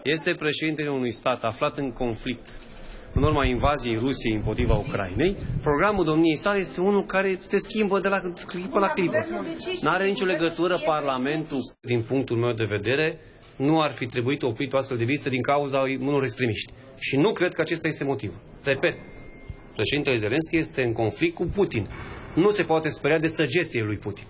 Este președintele unui stat aflat în conflict în urma invaziei Rusiei împotriva Ucrainei. Programul domniei sale este unul care se schimbă de la clipă la clipă. Nu are nicio legătură Parlamentul, din punctul meu de vedere, nu ar fi trebuit oprit o astfel de vizită din cauza unor extremiști. Și nu cred că acesta este motivul. Repet, președintele Zelenski este în conflict cu Putin. Nu se poate speria de săgețile lui Putin.